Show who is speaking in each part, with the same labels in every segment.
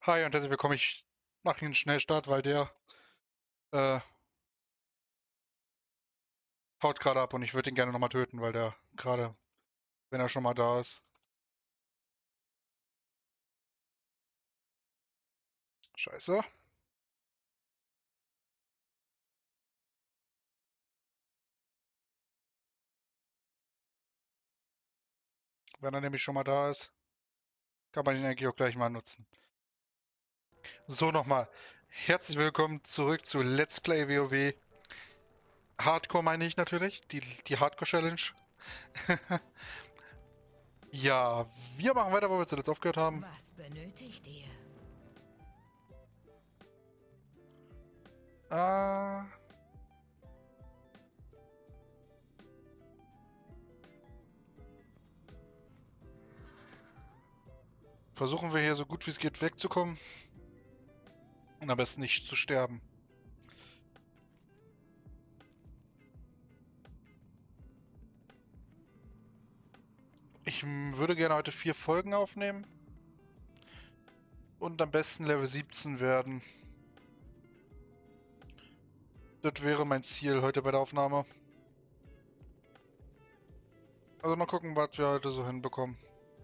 Speaker 1: Hi und herzlich willkommen. Ich mache hier einen Schnellstart, weil der äh, haut gerade ab und ich würde ihn gerne nochmal töten, weil der gerade, wenn er schon mal da ist. Scheiße. Wenn er nämlich schon mal da ist, kann man ihn eigentlich auch gleich mal nutzen. So, nochmal. Herzlich willkommen zurück zu Let's Play WoW. Hardcore meine ich natürlich, die Hardcore Challenge. Ja, wir machen weiter, wo wir zuletzt aufgehört haben.
Speaker 2: Was benötigt ihr?
Speaker 1: Äh, Versuchen wir hier so gut wie es geht wegzukommen und am besten nicht zu sterben. Ich würde gerne heute 4 Folgen aufnehmen und am besten Level 17 werden. Das wäre mein Ziel heute bei der Aufnahme. Also mal gucken, was wir heute so hinbekommen.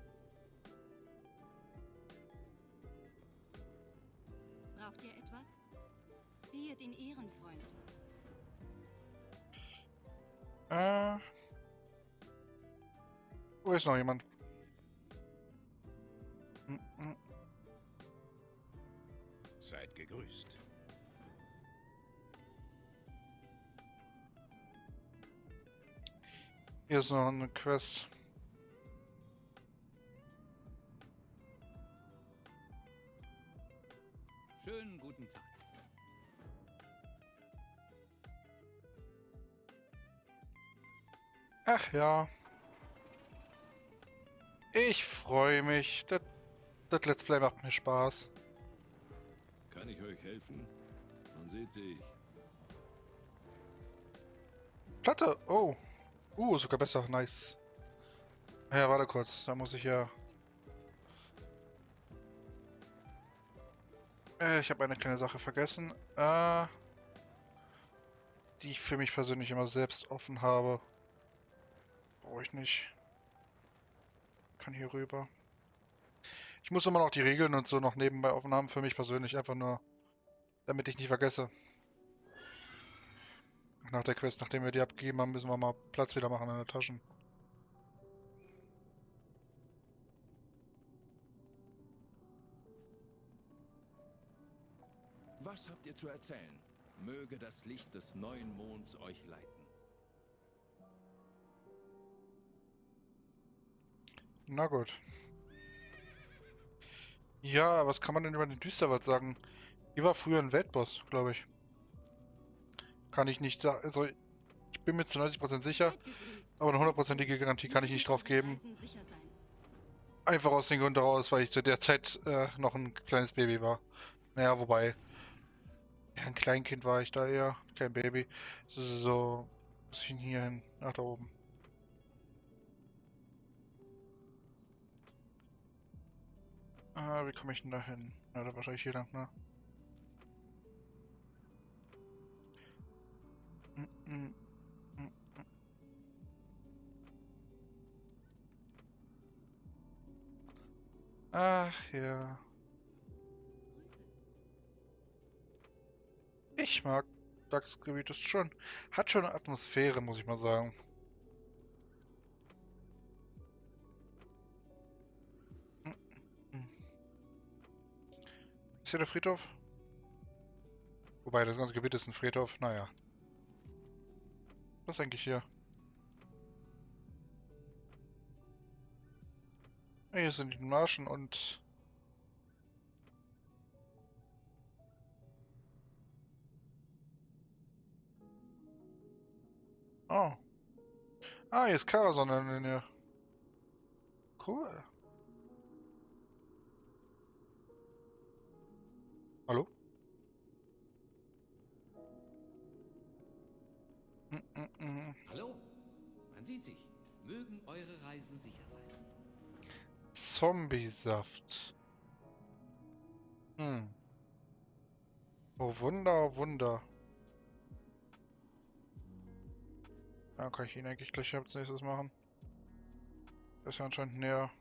Speaker 3: Braucht ihr etwas? Siehe den Ehrenfreund.
Speaker 1: Äh, Wo ist noch jemand? Hm, hm.
Speaker 4: Seid gegrüßt.
Speaker 1: Hier ist noch eine Quest.
Speaker 4: Schönen guten Tag.
Speaker 1: Ach ja. Ich freue mich. Das Let's Play macht mir Spaß.
Speaker 4: Kann ich euch helfen? Man sieht sich.
Speaker 1: Platte. Oh. Sogar besser. Nice. Ja, warte kurz. Da muss ich ja... ich habe eine kleine Sache vergessen. Die ich für mich persönlich immer selbst offen habe. Brauche ich nicht. Kann hier rüber. Ich muss immer noch die Regeln und so noch nebenbei offen haben, für mich persönlich, einfach nur, damit ich nicht vergesse. Nach der Quest, nachdem wir die abgegeben haben, müssen wir mal Platz wieder machen in den Taschen.
Speaker 4: Was habt ihr zu erzählen? Möge das Licht des neuen Monds euch leiten.
Speaker 1: Na gut. Ja, was kann man denn über den Düsterwald sagen? Hier war früher ein Weltboss, glaube ich. Kann ich nicht sagen. Also, ich bin mir zu 90% sicher,
Speaker 3: Seid gegrüßt.
Speaker 1: aber eine
Speaker 3: Kehrt zurück.
Speaker 1: hundertprozentige Garantie kann ich
Speaker 3: Mögen
Speaker 1: nicht drauf
Speaker 3: eure
Speaker 1: geben.
Speaker 3: Reisen sicher sein.
Speaker 1: Einfach aus dem Grund daraus, weil ich zu der Zeit noch ein kleines Baby war. Naja, wobei, ja, ein Kleinkind war ich da eher, kein Baby. So, muss ich denn hier hin? Ach, da oben. Wie komme ich denn da hin? Ja, da wahrscheinlich hier lang, ne? Mm, mm, mm. Ach ja. Ich mag das Gebiet ist schon. Hat schon eine Atmosphäre, muss ich mal sagen. Mm, mm. Ist hier der Friedhof? Wobei, das ganze Gebiet ist ein Friedhof. Naja. Was ist eigentlich hier? Hier sind die Marschen und... Oh. Ah, hier ist Karason in der Nähe. Cool. Hallo? Mm, mm, mm.
Speaker 5: Hallo, man sieht sich. Mögen eure Reisen sicher sein.
Speaker 1: Zombiesaft. Oh Wunder, oh Wunder. Ja, kann ich ihn eigentlich gleich als nächstes machen. Das ist ja anscheinend näher.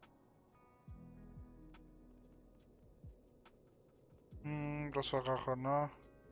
Speaker 1: Das war Rache, ne?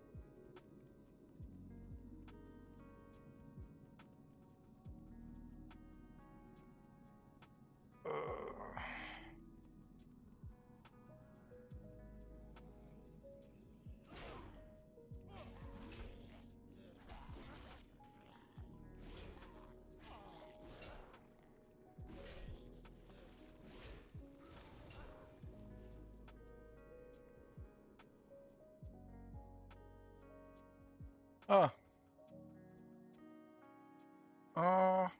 Speaker 1: Ah. Ah.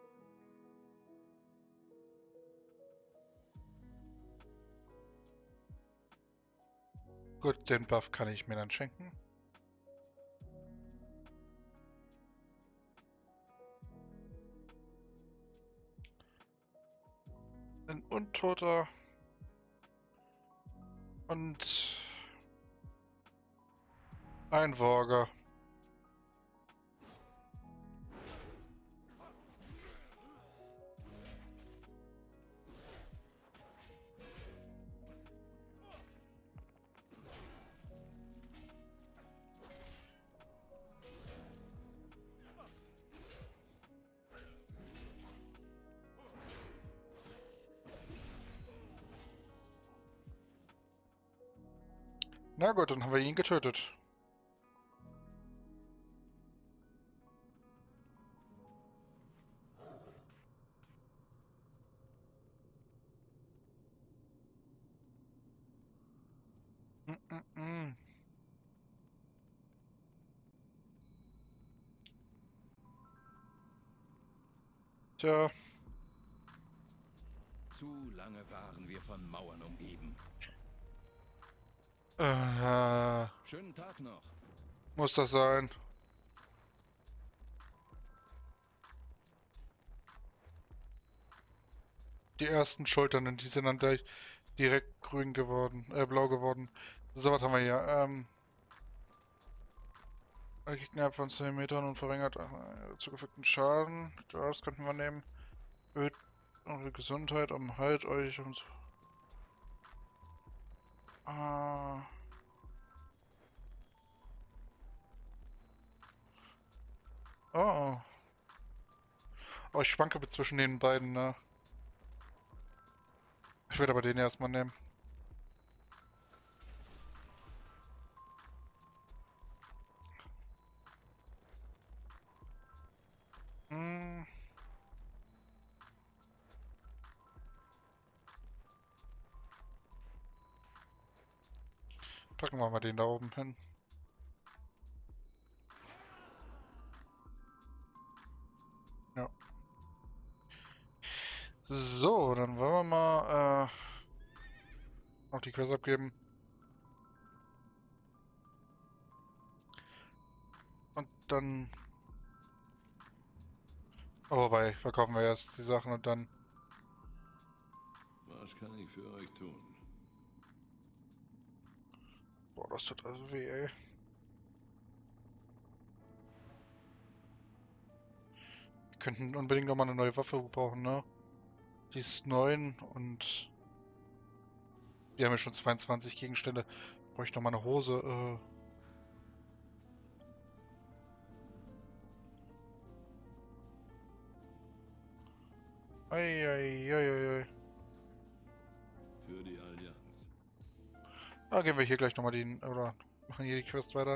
Speaker 1: Gut, den Buff kann ich mir dann schenken. Ein Untoter. Und ein Worger. Na gut, dann haben wir ihn getötet. Mm, mm, mm. Tja,
Speaker 4: Zu lange waren wir von Mauern umgeben. Schönen Tag noch.
Speaker 1: muss das sein. Die ersten Schultern, die sind dann gleich direkt grün geworden, blau geworden. So, was haben wir hier? Gegner von 10 Metern und verringert zugefügten Schaden. Das könnten wir nehmen. Erhöht eure Gesundheit, heilt euch und... Ah. Oh. Oh, ich schwanke zwischen den beiden, ne? Ich werde aber den erstmal nehmen. Hm. Packen wir mal den da oben hin. Ja. So, dann wollen wir mal noch die Quest abgeben. Und dann... Oh, wobei, verkaufen wir erst die Sachen und dann...
Speaker 4: Was kann ich für euch tun?
Speaker 1: Boah, das tut also weh, ey. Wir könnten unbedingt noch mal eine neue Waffe brauchen, ne? Die ist 9 und... Wir haben ja schon 22 Gegenstände. Brauche ich noch mal eine Hose, Eieieiei.
Speaker 4: Für die Allianz.
Speaker 1: Ah, gehen wir hier gleich nochmal den... Oder machen hier die Quest weiter.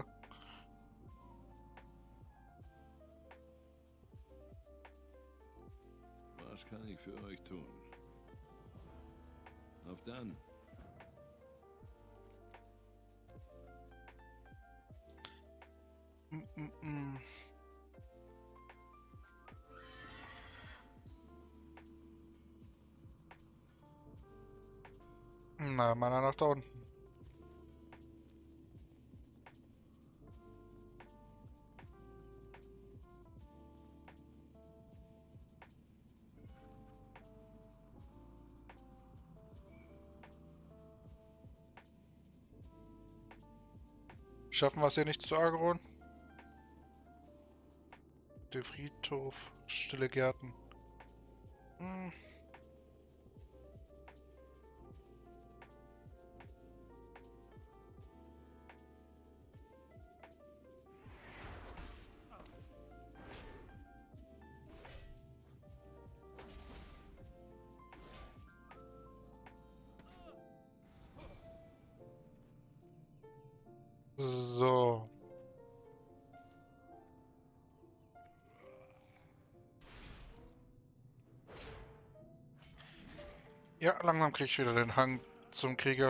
Speaker 4: Was kann ich für euch tun? Auf dann.
Speaker 1: Mm, mm, mm. Na, meiner nach da unten. Schaffen wir es hier nicht zu Agron? Der Friedhof, stille Gärten. Hm. So. Ja, langsam krieg ich wieder den Hang zum Krieger.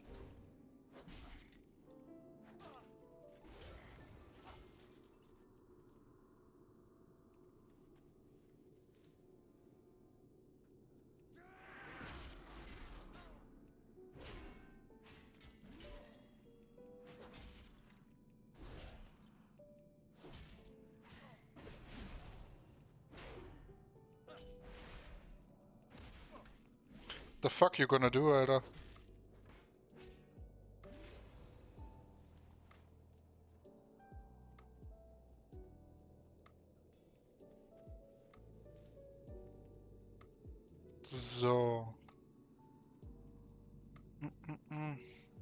Speaker 1: The fuck you gonna do, Alter? So. Mm.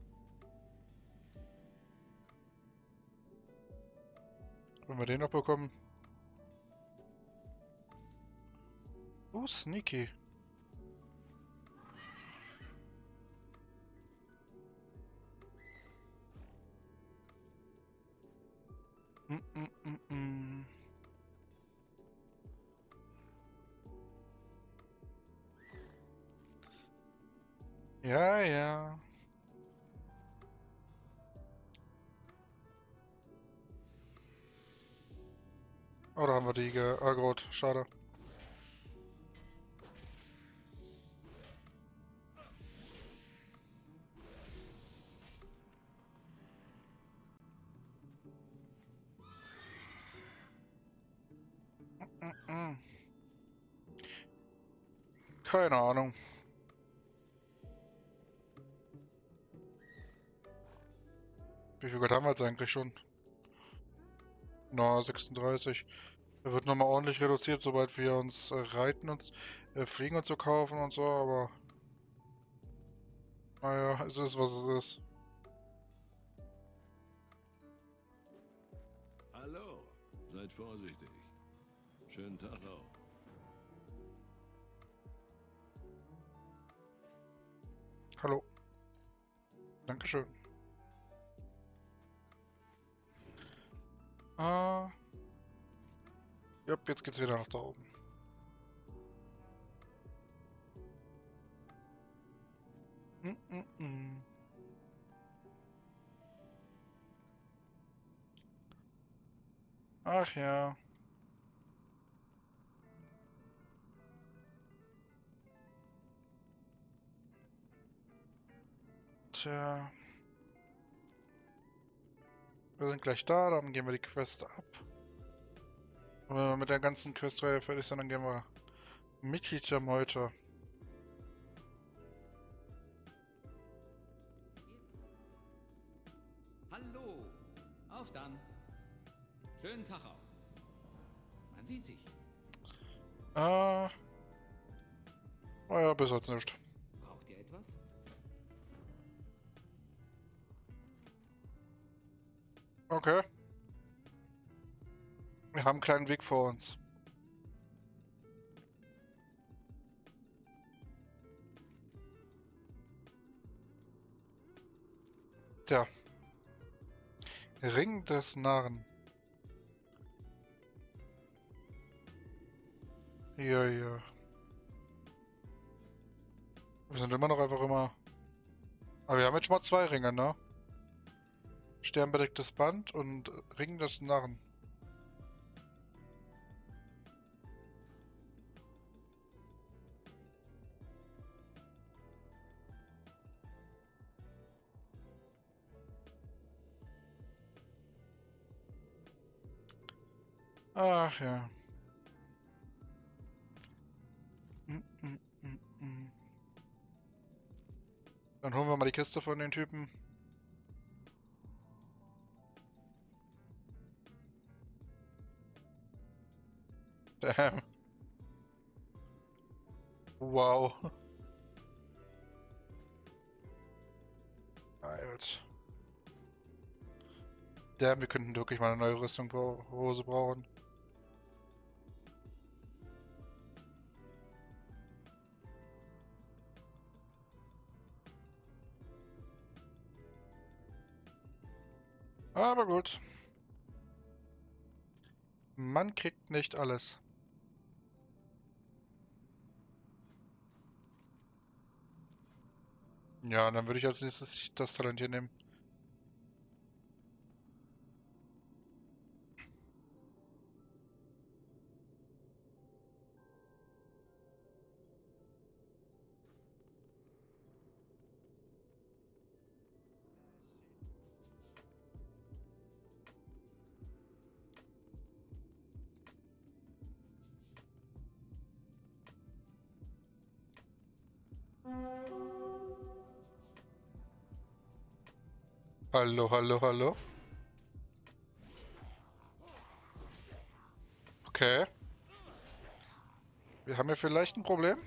Speaker 1: Wenn wir den noch bekommen. Sneaky. Mm. Ja, ja. Oh, da haben wir die geaggrot. Schade. Mm. Keine Ahnung. Wie viel Geld haben wir jetzt eigentlich schon? Na, 36. Er wird nochmal ordentlich reduziert, sobald wir uns reiten und fliegen und so kaufen und so, aber naja, es ist was es ist.
Speaker 4: Hallo, seid vorsichtig. Schönen Tag auch.
Speaker 1: Hallo. Dankeschön. Ah. Ja, jetzt geht's wieder nach da oben. Mm. Ach ja. Tja. Wir sind gleich da, dann gehen wir die Quest ab. Und wenn wir mit der ganzen Questreihe fertig sind, dann gehen wir Mitglied der Meute.
Speaker 5: Hallo. Auf dann. Schönen Tag auch. Man sieht sich.
Speaker 1: Ah. Naja, bis jetzt nicht.
Speaker 5: Braucht ihr etwas?
Speaker 1: Okay. Wir haben einen kleinen Weg vor uns. Tja. Ring des Narren. Ja, ja. Wir sind immer noch einfach immer... Aber wir haben jetzt schon mal 2 Ringe, ne? Sternbedecktes Band und Ring des Narren. Ach ja. Mm. Dann holen wir mal die Kiste von den Typen. Damn. Wow. Alter. Damn, wir könnten wirklich mal eine neue Hose brauchen. Aber gut. Man kriegt nicht alles. Ja, dann würde ich als nächstes das Talent hier nehmen. Hallo, hallo, hallo. Okay. Wir haben hier vielleicht ein Problem.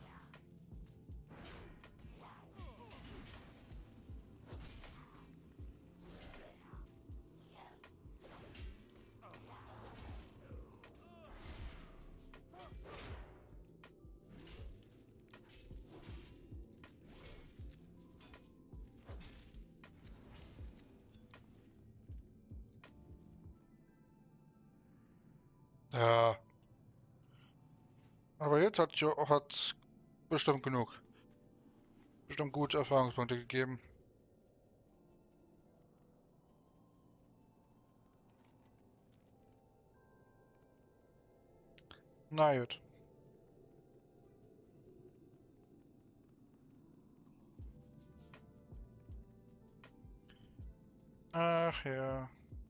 Speaker 1: Ja. Aber jetzt hat bestimmt genug. Bestimmt gute Erfahrungspunkte gegeben. Na gut. Ach ja.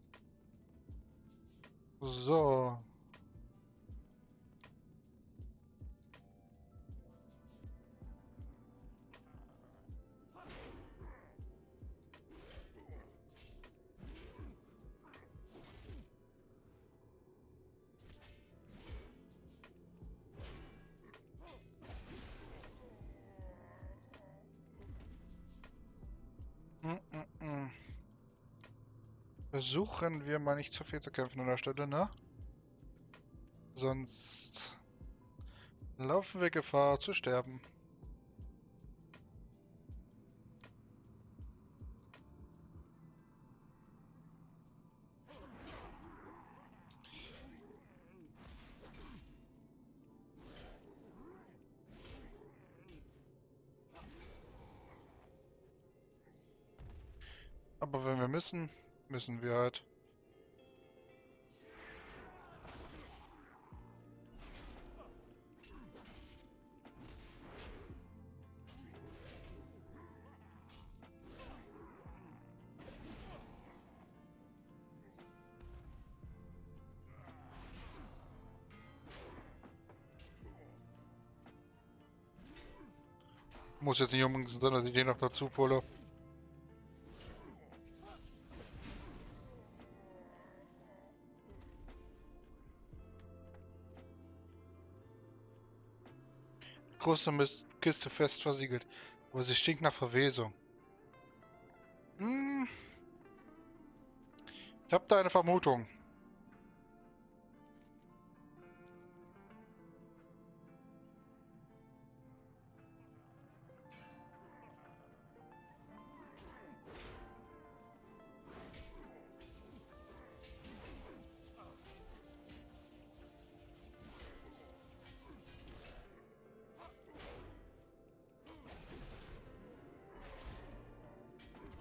Speaker 1: So. Mm, mm, mm. Versuchen wir mal nicht zu viel zu kämpfen an der Stelle, ne? Sonst laufen wir Gefahr zu sterben. Aber wenn wir müssen, müssen wir halt. Muss jetzt nicht unbedingt sein, dass ich den noch dazu hole. Große Kiste fest versiegelt. Aber sie stinkt nach Verwesung. Hm, ich habe da eine Vermutung.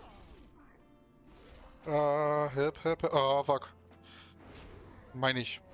Speaker 1: Help, help, oh, fuck. Meine ich.